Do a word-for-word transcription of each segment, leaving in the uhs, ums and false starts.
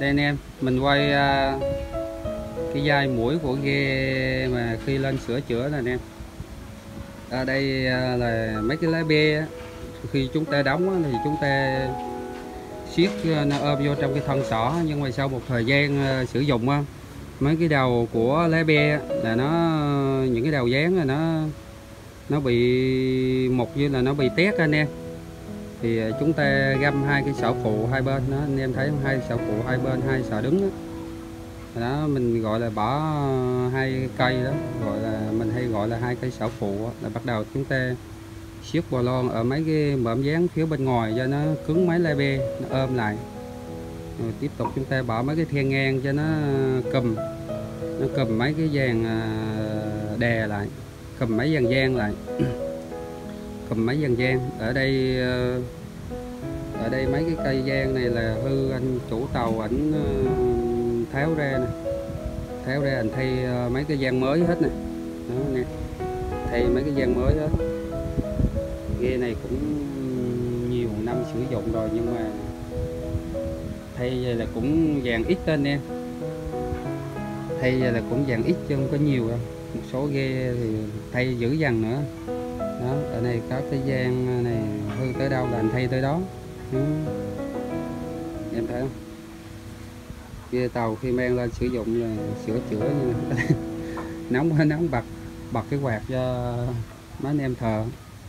Đây anh em, mình quay uh, cái dây mũi của ghe mà khi lên sửa chữa nè anh em. Ở đây uh, là mấy cái lá bê á, khi chúng ta đóng á, thì chúng ta siết nó ôm vô trong cái thân xỏ, nhưng mà sau một thời gian uh, sử dụng á, mấy cái đầu của lá bê là nó những cái đầu dán là nó nó bị một như là nó bị tét anh em. Thì chúng ta găm hai cái sọ phụ hai bên đó, anh em thấy không? Hai sọ phụ hai bên, hai sọ đứng đó. Đó mình gọi là bỏ hai cây đó, gọi là mình hay gọi là hai cây sọ phụ đó. Là bắt đầu chúng ta siết bò lon ở mấy cái mỏm dán phía bên ngoài cho nó cứng mấy la bê, nó ôm lại. Rồi tiếp tục chúng ta bỏ mấy cái then ngang cho nó cùm, nó cùm mấy cái dàn đè lại, cùm mấy dàn gian lại. Cầm mấy dàn gian ở đây, ở đây mấy cái cây gian này là hư, anh chủ tàu ảnh tháo ra nè, tháo ra anh thay mấy cái gian mới hết nè, đó nè, thay mấy cái gian mới hết. Ghe này cũng nhiều năm sử dụng rồi, nhưng mà thay vậy là cũng vàng ít anh em, thay vậy là cũng vàng ít chứ không có nhiều đâu. Một số ghe thì thay dữ dằn nữa. Đó, ở đây có cái gian này hư tới đâu là anh thay tới đó. Ừ. Em thấy không? Ghe tàu khi mang lên sử dụng là sửa chữa như này. Nóng nóng bật bật cái quạt cho mấy anh em thợ.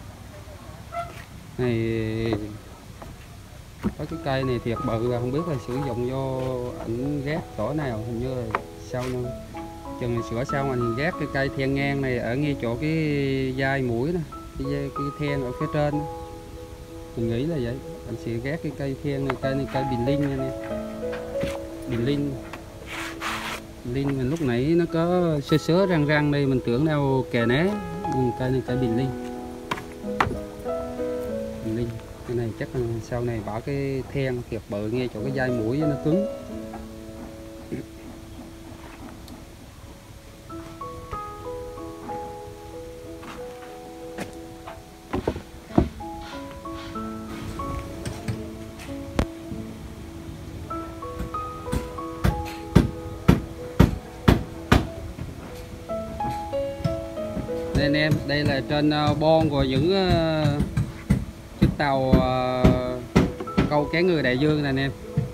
Này có cái cây này thiệt bự, là không biết là sử dụng vô ảnh ghét chỗ nào, hình như là sau nữa chừng sửa xong anh ghét cái cây then ngang này ở ngay chỗ cái dây mũi nè, cái, dây, cái then ở phía trên đó. Mình nghĩ là vậy, anh sẽ ghét cái cây then này, cây này cây bình linh nha nè, bình linh linh mình lúc nãy nó có sơ sớ răng răng đây, mình tưởng đâu kè né, nhưng cây này cây bình linh, bình linh cái này chắc là sau này bỏ cái then thiệt bự ngay chỗ cái dây mũi nó cứng. Đây anh em, đây là trên uh, bon của những uh, chiếc tàu uh, câu cá ngừ đại dương này anh em.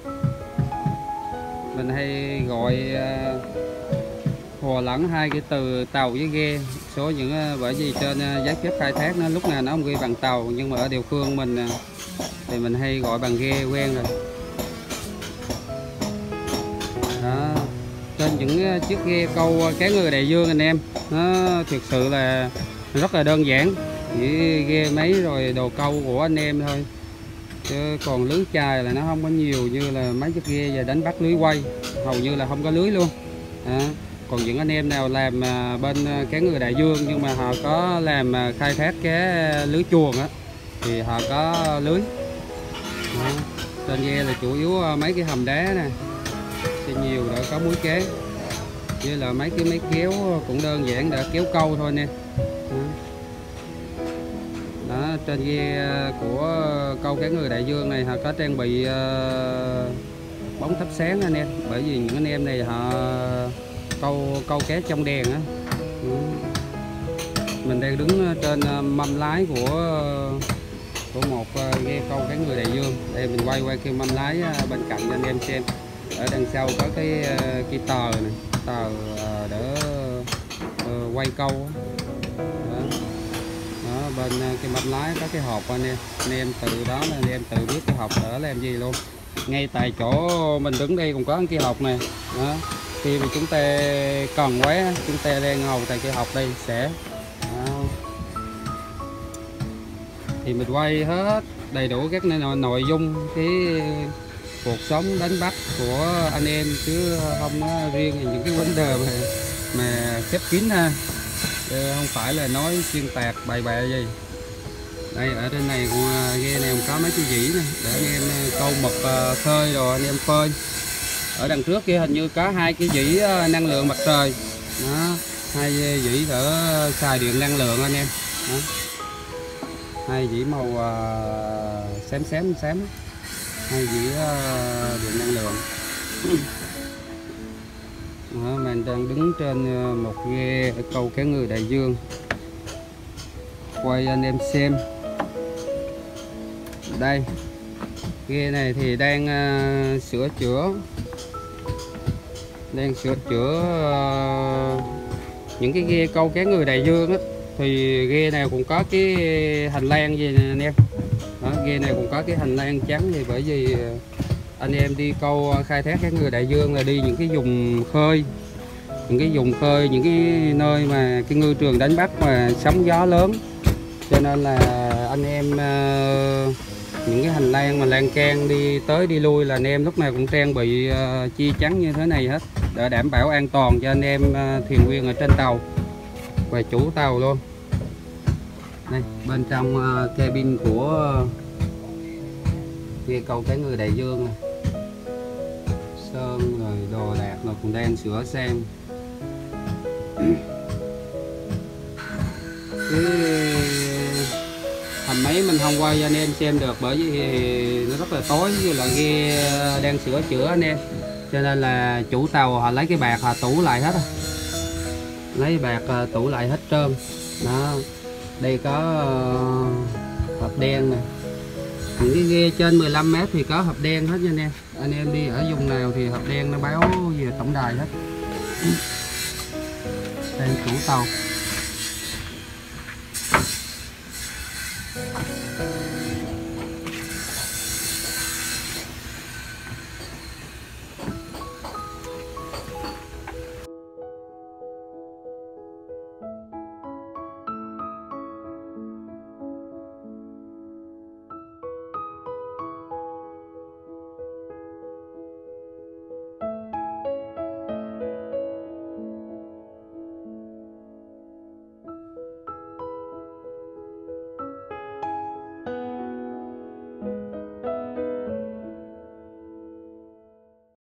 Mình hay gọi uh, hòa lẫn hai cái từ tàu với ghe. Số những uh, bởi vì trên uh, giấy phép khai thác nó lúc nào nó không ghi bằng tàu, nhưng mà ở địa phương mình uh, thì mình hay gọi bằng ghe quen rồi. Đó. Trên những uh, chiếc ghe câu uh, cá ngừ đại dương anh em, nó thực sự là rất là đơn giản, chỉ ghe máy rồi đồ câu của anh em thôi, chứ còn lưới chài là nó không có nhiều như là mấy chiếc ghe về đánh bắt lưới quay, hầu như là không có lưới luôn. Đó. Còn những anh em nào làm bên cá ngừ đại dương nhưng mà họ có làm khai thác cá lưới chuồng á thì họ có lưới. Đó. Trên ghe là chủ yếu mấy cái hầm đá nè, thì nhiều đã có muối cá, như là mấy cái máy kéo cũng đơn giản để kéo câu thôi nè. Đó. Đó, trên ghe của câu cá ngừ đại dương này họ có trang bị uh, bóng thắp sáng anh em, bởi vì những anh em này họ câu câu cá trong đèn á. Mình đang đứng trên mâm lái của của một ghe câu cá ngừ đại dương. Đây mình quay qua cái mâm lái bên cạnh cho anh em xem. Ở đằng sau có cái cái tờ này, tờ để uh, quay câu. Đó. Đó, bên cái mâm lái có cái hộp anh em, anh em từ đó là anh em tự biết cái hộp để làm gì luôn. Ngay tại chỗ mình đứng đây cũng có cái hộp này. Đó. Khi mà chúng ta cần quá, chúng ta đang ngồi tại cái hộp đây sẽ đó. Thì mình quay hết đầy đủ các nội dung cái cuộc sống đánh bắt của anh em, chứ không riêng những cái vấn đề mà, mà khép kín ha, không phải là nói xuyên tạc bậy bạ gì. Đây ở trên này cũng ghe này cũng có mấy cái dĩ này để anh em câu mực khơi rồi anh em phơi. Ở đằng trước kia hình như có hai cái dĩ năng lượng mặt trời. Đó, hai dĩ để xài điện năng lượng anh em. Đó. Hai dĩ màu uh, xém xém xém, hai dĩ uh, điện năng lượng. Đó, mình đang đứng trên một ghe ở câu Cá Ngừ Đại Dương, quay anh em xem. Đây, ghe này thì đang uh, sửa chữa đang sửa chữa uh, những cái ghe câu Cá Ngừ Đại Dương á, thì ghe này cũng có cái hành lang gì nè anh em. Đó, ghe này cũng có cái hành lang trắng, thì bởi vì anh em đi câu khai thác Cá Ngừ Đại Dương là đi những cái vùng khơi, những cái vùng khơi, những cái nơi mà cái ngư trường đánh bắt mà sóng gió lớn, cho nên là anh em uh, những cái hành lang mà lan can đi tới đi lui là anh em lúc nào cũng trang bị uh, chia chắn như thế này hết, để đảm bảo an toàn cho anh em uh, thuyền viên ở trên tàu và chủ tàu luôn. Đây, bên trong uh, cabin của uh, ghe câu Cá Ngừ Đại Dương này, sơn rồi đồ đạc nó cũng đang sửa sang. Cái hầm máy mình không quay cho anh em xem được, bởi vì nó rất là tối, như là ghe đang sửa chữa anh em, cho nên là chủ tàu họ lấy cái bạc họ tủ lại hết, lấy bạc tủ lại hết trơn. Đó, đây có uh, hộp đen này, những cái ghe trên mười lăm mét thì có hộp đen hết nha anh em. Anh em đi ở vùng nào thì hộp đen nó báo về tổng đài hết. Đây chủ tàu.